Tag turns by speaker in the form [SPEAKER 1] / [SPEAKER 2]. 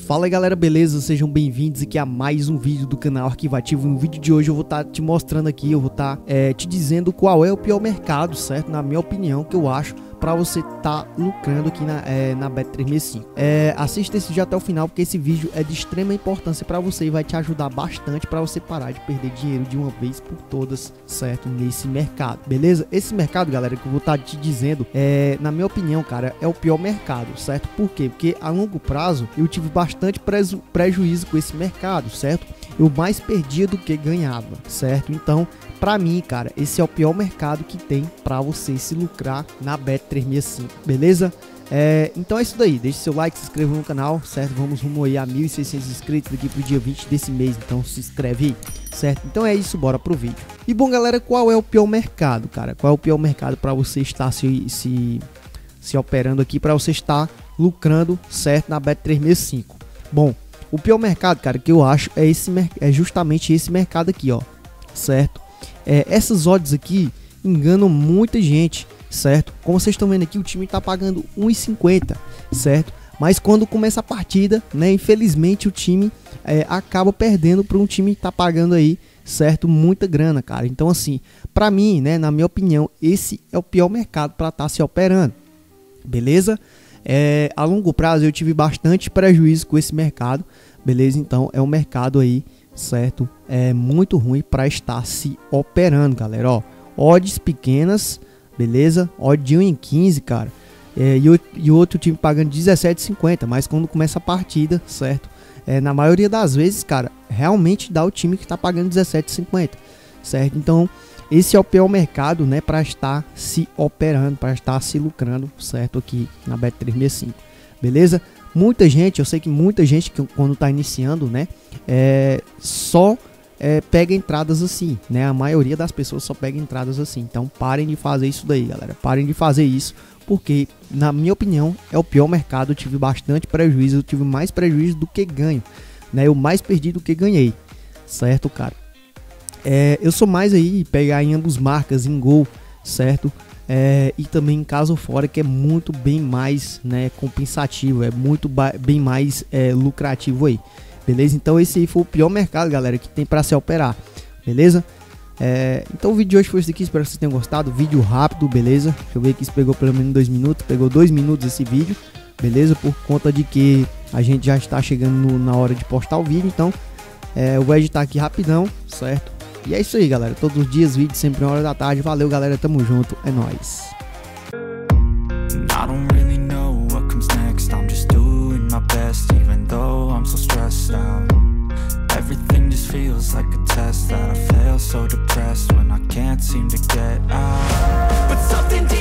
[SPEAKER 1] Fala aí galera, beleza? Sejam bem-vindos aqui a mais um vídeo do canal Arquivativo. No vídeo de hoje eu vou estar te mostrando aqui, eu vou estar te dizendo qual é o pior mercado, certo? Na minha opinião, que eu acho para você estar lucrando aqui na Bet365. Assista esse vídeo até o final, porque esse vídeo é de extrema importância para você e vai te ajudar bastante para você parar de perder dinheiro de uma vez por todas, certo? Nesse mercado, beleza? Esse mercado, galera, que eu vou estar te dizendo, na minha opinião, cara, é o pior mercado, certo? Por quê? Porque a longo prazo eu tive bastante prejuízo com esse mercado, certo? Eu mais perdia do que ganhava, certo? Então, pra mim, cara, esse é o pior mercado que tem pra você se lucrar na Bet365, beleza? Então é isso daí, deixe seu like, se inscreva no canal, certo? Vamos rumo aí a 1.600 inscritos daqui pro dia 20 desse mês, então se inscreve aí, certo? Então é isso, bora pro vídeo. E bom, galera, qual é o pior mercado, cara? Qual é o pior mercado pra você estar se operando aqui, pra você estar lucrando, certo? Na Bet365. Bom, o pior mercado, cara, que eu acho é justamente esse mercado aqui, ó, certo? Essas odds aqui enganam muita gente, certo? Como vocês estão vendo aqui, o time tá pagando 1,50, certo? Mas quando começa a partida, né, infelizmente o time acaba perdendo para um time que tá pagando aí, certo? Muita grana, cara. Então assim, pra mim, né, na minha opinião, esse é o pior mercado para estar se operando, beleza? A longo prazo eu tive bastante prejuízo com esse mercado, beleza? Então é um mercado aí, certo? É muito ruim para estar se operando, galera, ó. Odds pequenas, beleza? Odd de 1 em 15, cara. E o outro time pagando 17,50, mas quando começa a partida, certo? Na maioria das vezes, cara, realmente dá o time que tá pagando 17,50, certo? Então esse é o pior mercado, né, para estar se operando, para estar se lucrando, certo, aqui na Bet365, beleza? Muita gente, eu sei que muita gente que quando tá iniciando, né, só pega entradas assim, né? A maioria das pessoas só pega entradas assim. Então parem de fazer isso daí, galera. Parem de fazer isso, porque na minha opinião é o pior mercado. Eu tive bastante prejuízo, eu tive mais prejuízo do que ganho, né? Eu mais perdi do que ganhei, certo, cara? Eu sou mais aí pegar em ambos marcas, em gol, certo? E também em caso fora, que é muito bem mais, né, compensativo, é muito bem mais lucrativo aí, beleza? Então esse aí foi o pior mercado, galera, que tem para se operar, beleza? Então o vídeo de hoje foi esse aqui, espero que vocês tenham gostado. Vídeo rápido, beleza? Deixa eu ver aqui se pegou pelo menos 2 minutos. Pegou 2 minutos esse vídeo, beleza? Por conta de que a gente já está chegando na hora de postar o vídeo, então eu vou editar aqui rapidão, certo? E é isso aí, galera, todos os dias vídeo, sempre na hora da tarde. Valeu, galera, tamo junto, é nóis.
[SPEAKER 2] Everything just feels like a test that I fail, so depressed when I can't seem to get out. But something